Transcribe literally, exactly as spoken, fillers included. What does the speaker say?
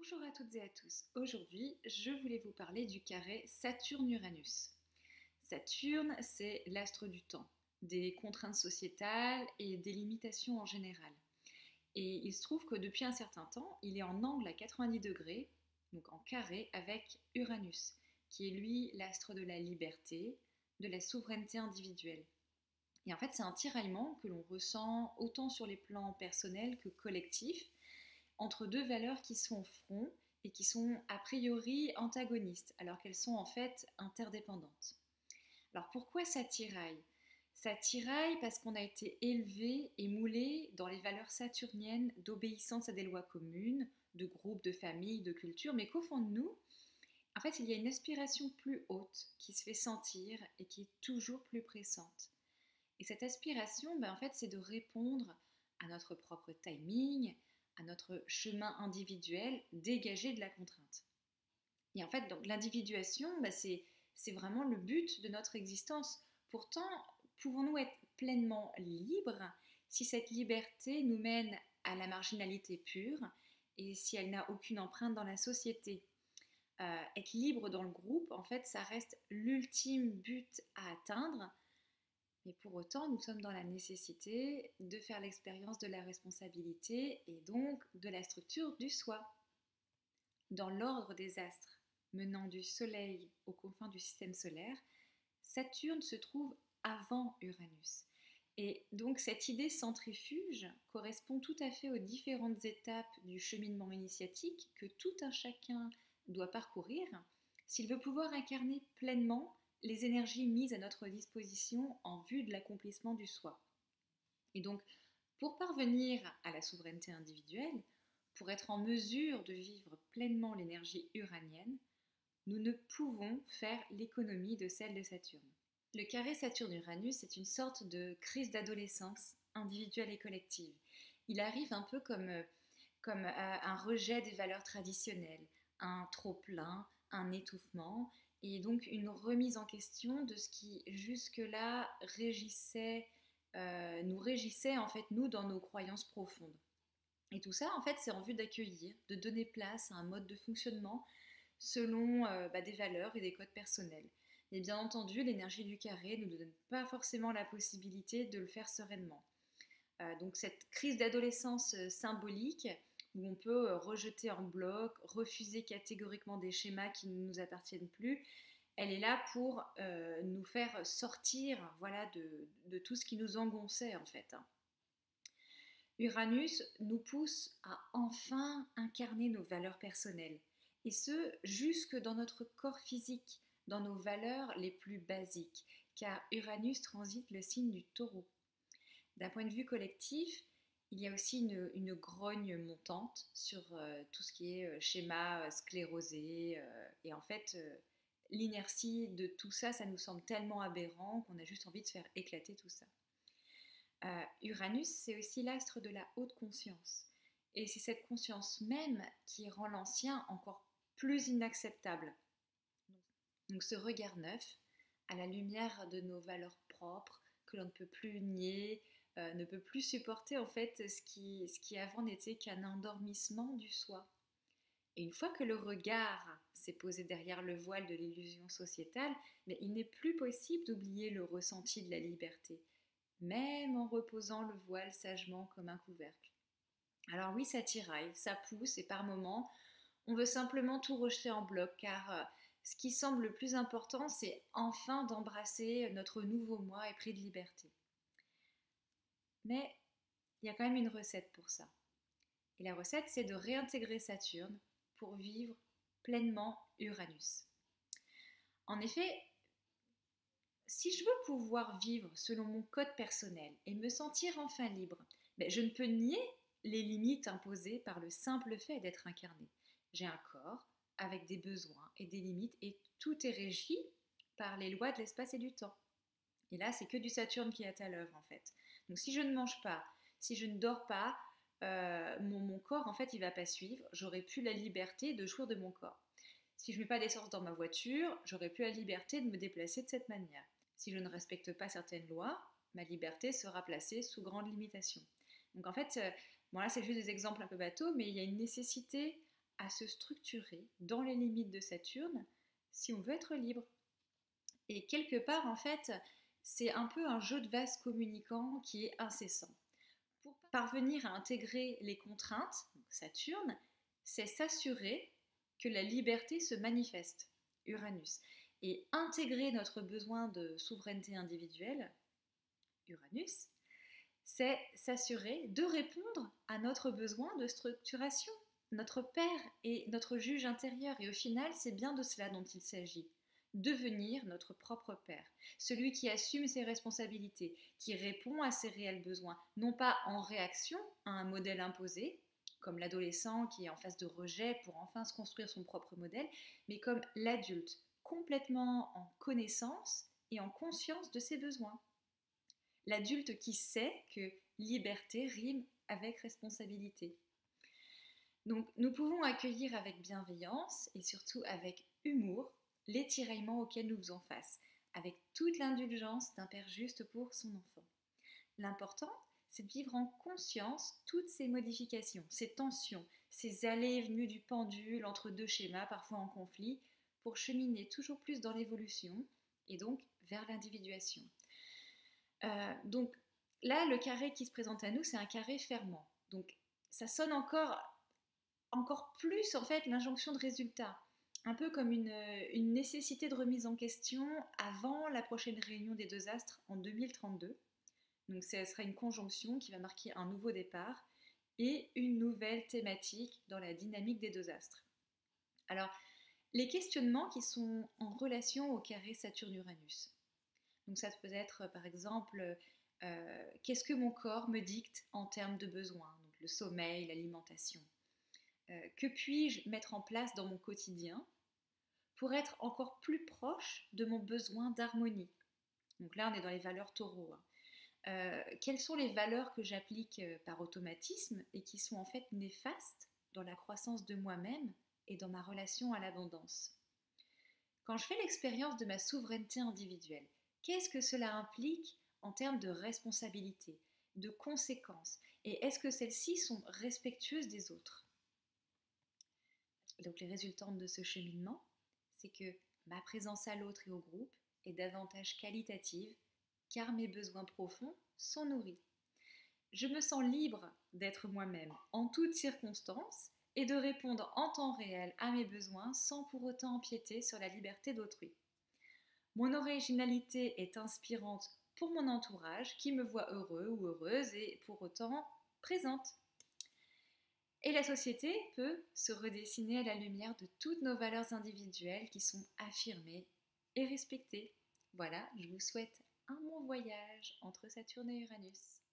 Bonjour à toutes et à tous. Aujourd'hui, je voulais vous parler du carré Saturne-Uranus. Saturne, c'est l'astre du temps, des contraintes sociétales et des limitations en général. Et il se trouve que depuis un certain temps, il est en angle à quatre-vingt-dix degrés, donc en carré, avec Uranus, qui est lui l'astre de la liberté, de la souveraineté individuelle. Et en fait, c'est un tiraillement que l'on ressent autant sur les plans personnels que collectifs, entre deux valeurs qui sont au front et qui sont a priori antagonistes, alors qu'elles sont en fait interdépendantes. Alors pourquoi ça tiraille? Ça tiraille parce qu'on a été élevé et moulé dans les valeurs saturniennes d'obéissance à des lois communes, de groupes, de familles, de cultures, mais qu'au fond de nous, en fait, il y a une aspiration plus haute qui se fait sentir et qui est toujours plus pressante. Et cette aspiration, ben, en fait, c'est de répondre à notre propre timing, à notre chemin individuel dégagé de la contrainte. Et en fait, donc l'individuation, ben, c'est, c'est vraiment le but de notre existence. Pourtant, pouvons-nous être pleinement libres si cette liberté nous mène à la marginalité pure et si elle n'a aucune empreinte dans la société? Euh, être libre dans le groupe, en fait, ça reste l'ultime but à atteindre. Mais pour autant, nous sommes dans la nécessité de faire l'expérience de la responsabilité et donc de la structure du soi. Dans l'ordre des astres menant du Soleil aux confins du système solaire, Saturne se trouve avant Uranus. Et donc cette idée centrifuge correspond tout à fait aux différentes étapes du cheminement initiatique que tout un chacun doit parcourir s'il veut pouvoir incarner pleinement les énergies mises à notre disposition en vue de l'accomplissement du soi. Et donc, pour parvenir à la souveraineté individuelle, pour être en mesure de vivre pleinement l'énergie uranienne, nous ne pouvons faire l'économie de celle de Saturne. Le carré Saturne-Uranus est une sorte de crise d'adolescence individuelle et collective. Il arrive un peu comme, comme un rejet des valeurs traditionnelles, un trop-plein, un étouffement, et donc une remise en question de ce qui jusque-là régissait, euh, nous régissait en fait nous dans nos croyances profondes. Et tout ça en fait c'est en vue d'accueillir, de donner place à un mode de fonctionnement selon euh, bah, des valeurs et des codes personnels. Et bien entendu l'énergie du carré ne nous donne pas forcément la possibilité de le faire sereinement. Euh, donc cette crise d'adolescence symbolique où on peut rejeter en bloc, refuser catégoriquement des schémas qui ne nous appartiennent plus, elle est là pour euh, nous faire sortir voilà, de, de tout ce qui nous engonçait en fait. Uranus nous pousse à enfin incarner nos valeurs personnelles, et ce, jusque dans notre corps physique, dans nos valeurs les plus basiques, car Uranus transite le signe du Taureau. D'un point de vue collectif, il y a aussi une, une grogne montante sur euh, tout ce qui est euh, schéma euh, sclérosé. Euh, et en fait, euh, l'inertie de tout ça, ça nous semble tellement aberrant qu'on a juste envie de faire éclater tout ça. Euh, Uranus, c'est aussi l'astre de la haute conscience. Et c'est cette conscience même qui rend l'ancien encore plus inacceptable. Donc ce regard neuf, à la lumière de nos valeurs propres, que l'on ne peut plus nier, Euh, ne peut plus supporter en fait ce qui, ce qui avant n'était qu'un endormissement du soi. Et une fois que le regard s'est posé derrière le voile de l'illusion sociétale, mais il n'est plus possible d'oublier le ressenti de la liberté, même en reposant le voile sagement comme un couvercle. Alors oui, ça tiraille, ça pousse et par moments, on veut simplement tout rejeter en bloc car euh, ce qui semble le plus important, c'est enfin d'embrasser notre nouveau moi épris de liberté. Mais il y a quand même une recette pour ça. Et la recette, c'est de réintégrer Saturne pour vivre pleinement Uranus. En effet, si je veux pouvoir vivre selon mon code personnel et me sentir enfin libre, ben je ne peux nier les limites imposées par le simple fait d'être incarné. J'ai un corps avec des besoins et des limites et tout est régi par les lois de l'espace et du temps. Et là, c'est que du Saturne qui est à l'œuvre en fait. Donc si je ne mange pas, si je ne dors pas, euh, mon, mon corps en fait il va pas suivre. J'aurai plus la liberté de jouir de mon corps. Si je ne mets pas d'essence dans ma voiture, j'aurai plus la liberté de me déplacer de cette manière. Si je ne respecte pas certaines lois, ma liberté sera placée sous grande limitation. Donc en fait, euh, bon là c'est juste des exemples un peu bateaux, mais il y a une nécessité à se structurer dans les limites de Saturne si on veut être libre. Et quelque part, en fait, c'est un peu un jeu de vase communicant qui est incessant. Pour parvenir à intégrer les contraintes, donc Saturne, c'est s'assurer que la liberté se manifeste, Uranus. Et intégrer notre besoin de souveraineté individuelle, Uranus, c'est s'assurer de répondre à notre besoin de structuration. Notre père est notre juge intérieur et au final, c'est bien de cela dont il s'agit. Devenir notre propre père, celui qui assume ses responsabilités, qui répond à ses réels besoins, non pas en réaction à un modèle imposé, comme l'adolescent qui est en phase de rejet pour enfin se construire son propre modèle, mais comme l'adulte, complètement en connaissance et en conscience de ses besoins. L'adulte qui sait que liberté rime avec responsabilité. Donc nous pouvons accueillir avec bienveillance et surtout avec humour les tiraillements auxquels nous faisons face, avec toute l'indulgence d'un père juste pour son enfant. L'important, c'est de vivre en conscience toutes ces modifications, ces tensions, ces allées et venues du pendule entre deux schémas, parfois en conflit, pour cheminer toujours plus dans l'évolution et donc vers l'individuation. Euh, donc là, le carré qui se présente à nous, c'est un carré fermant. Donc ça sonne encore, encore plus en fait l'injonction de résultat. Un peu comme une, une nécessité de remise en question avant la prochaine réunion des deux astres en deux mille trente-deux. Donc ce sera une conjonction qui va marquer un nouveau départ et une nouvelle thématique dans la dynamique des deux astres. Alors, les questionnements qui sont en relation au carré Saturne-Uranus. Donc ça peut être par exemple, euh, qu'est-ce que mon corps me dicte en termes de besoins, donc le sommeil, l'alimentation. Euh, que puis-je mettre en place dans mon quotidien pour être encore plus proche de mon besoin d'harmonie. Donc là, on est dans les valeurs taureaux. Hein. Euh, quelles sont les valeurs que j'applique par automatisme et qui sont en fait néfastes dans la croissance de moi-même et dans ma relation à l'abondance? Quand je fais l'expérience de ma souveraineté individuelle, qu'est-ce que cela implique en termes de responsabilité, de conséquences? Et est-ce que celles-ci sont respectueuses des autres? Donc les résultantes de ce cheminement, c'est que ma présence à l'autre et au groupe est davantage qualitative car mes besoins profonds sont nourris. Je me sens libre d'être moi-même en toutes circonstances et de répondre en temps réel à mes besoins sans pour autant empiéter sur la liberté d'autrui. Mon originalité est inspirante pour mon entourage qui me voit heureux ou heureuse et pour autant présente. Et la société peut se redessiner à la lumière de toutes nos valeurs individuelles qui sont affirmées et respectées. Voilà, je vous souhaite un bon voyage entre Saturne et Uranus.